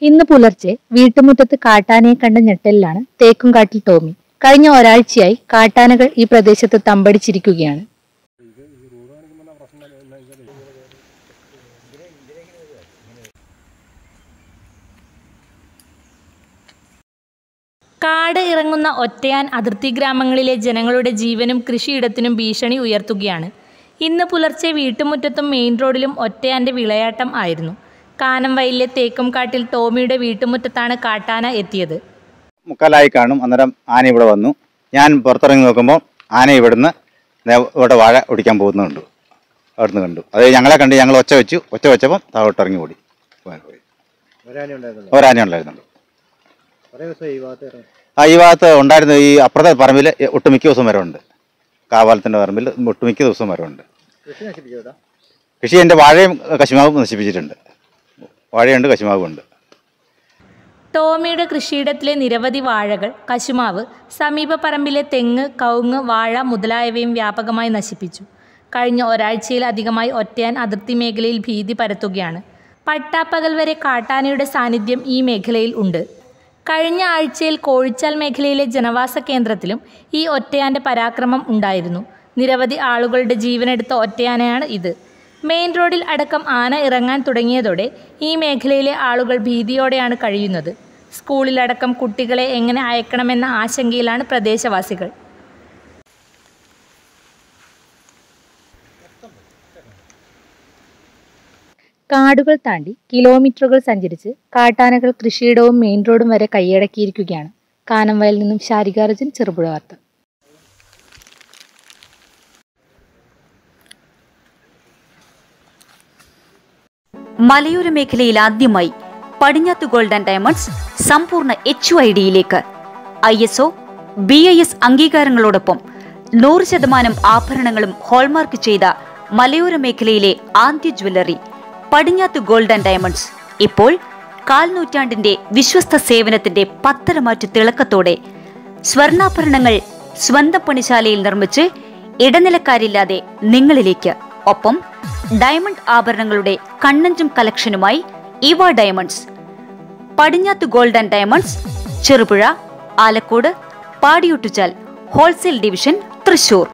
ഇന്ന് പുലർച്ചെ വീട്ടുമുറ്റത്ത് കാട്ടാനയെ കണ്ട ഞെട്ടലിലാണ് തേക്കുംകാട്ടിൽ ടോമി. കഴിഞ്ഞ ഒരാഴ്ചയായി കാട്ടാനകൾ ഈ പ്രദേശത്ത് തമ്പടിച്ചിരിക്കുകയാണ്. കാട് ഇറങ്ങുന്ന ഒറ്റയാൻ അതിർത്തി ഗ്രാമങ്ങളിലെ ജനങ്ങളുടെ ജീവനും കൃഷിയിടത്തിനും ഭീഷണി ഉയർത്തുകയാണ്. ഇന്ന് പുലർച്ചെ വീട്ടുമുറ്റത്തും മെയിൻ റോഡിലും ഒറ്റയാൻ്റെ വിളയാട്ടം ആയിരുന്നു. കാനംവയലിലെ തേക്കുംകാട്ടിൽ ടോമിയുടെ വീട്ടുമുറ്റത്താണ് കാട്ടാന എത്തിയത്. മുക്കാലായി കാണും. അന്നേരം ആന ഇവിടെ വന്നു. ഞാൻ പുറത്തിറങ്ങി നോക്കുമ്പോൾ ആന ഇവിടെ വാഴ ഒടിക്കാൻ പോകുന്നുണ്ട്. അവിടുന്ന് കണ്ടു. അത് ഞങ്ങളെ കണ്ട് ഞങ്ങൾ ഒച്ച വെച്ചപ്പം താഴോട്ടിറങ്ങി ഓടി. ഒരാന ഉണ്ടായിരുന്നുണ്ട്. ഈ ഭാഗത്ത് ഉണ്ടായിരുന്നു. ഈ അപ്പുറത്തെ പറമ്പിൽ ഒട്ടുമിക്ക ദിവസം വരവുണ്ട്. കാവാലത്തിൻ്റെ പറമ്പിൽ ഒട്ടുമിക്ക ദിവസം വരവുണ്ട്. കൃഷി എൻ്റെ വാഴയും കശുമാവും നശിപ്പിച്ചിട്ടുണ്ട്. വാഴയുണ്ട്, കശുമാവുണ്ട്. ടോമിയുടെ കൃഷിയിടത്തിലെ നിരവധി വാഴകൾ, കശുമാവ്, സമീപ പറമ്പിലെ തെങ്ങ്, കവുങ്ങ്, വാഴ മുതലായവയും വ്യാപകമായി നശിപ്പിച്ചു. കഴിഞ്ഞ ഒരാഴ്ചയിലധികമായി ഒറ്റയാൻ അതിർത്തി മേഖലയിൽ ഭീതി പരത്തുകയാണ്. പട്ടാപ്പകൽ വരെ കാട്ടാനയുടെ സാന്നിധ്യം ഈ മേഖലയിൽ ഉണ്ട്. കഴിഞ്ഞ ആഴ്ചയിൽ കോഴിച്ചാൽ മേഖലയിലെ ജനവാസ കേന്ദ്രത്തിലും ഈ ഒറ്റയാൻ്റെ പരാക്രമം ഉണ്ടായിരുന്നു. നിരവധി ആളുകളുടെ ജീവനെടുത്ത ഒറ്റയാനയാണ് ഇത്. മെയിൻ റോഡിൽ അടക്കം ആന ഇറങ്ങാൻ തുടങ്ങിയതോടെ ഈ മേഖലയിലെ ആളുകൾ ഭീതിയോടെയാണ് കഴിയുന്നത്. സ്കൂളിലടക്കം കുട്ടികളെ എങ്ങനെ അയക്കണമെന്ന ആശങ്കയിലാണ് പ്രദേശവാസികൾ. കാടുകൾ താണ്ടി കിലോമീറ്ററുകൾ സഞ്ചരിച്ച് കാട്ടാനകൾ കൃഷിയിടവും മെയിൻ റോഡും വരെ കൈയടക്കിയിരിക്കുകയാണ്. കാനംവയലിൽ നിന്നും ശാരിക അർജുൻ, ചെറുപുഴ വാർത്ത. മലയോര മേഖലയിൽ ആദ്യമായി പടിഞ്ഞാത്ത് ഗോൾഡ് ആൻഡ് ഡയമണ്ട്സ് സമ്പൂർണ്ണ HUID ISO BIS അംഗീകാരങ്ങളോടൊപ്പം 100% ആഭരണങ്ങളും ഹോൾമാർക്ക് ചെയ്ത മലയോര മേഖലയിലെ ആദ്യ jewellery Padinjath gold and diamonds ഇപ്പോൾ കാൽനൂറ്റാണ്ടിന്റെ വിശ്വസ്ത സേവനത്തിന്റെ പത്തരമാറ്റ തിളക്കത്തോടെ സ്വർണ്ണാഭരണങ്ങൾ സ്വന്തം പണിശാലയിൽ നിർമ്മിച്ച് ഇടനിലക്കാരില്ലാതെ നിങ്ങളിലേക്ക്. ഒപ്പം ഡയമണ്ട് ആഭരണങ്ങളുടെ കണ്ണഞ്ചും കളക്ഷനുമായി ഇവ diamonds. Padinjath gold and diamonds, Cherupuzha, Alakode, Padiyottuchal wholesale division, Thrissur.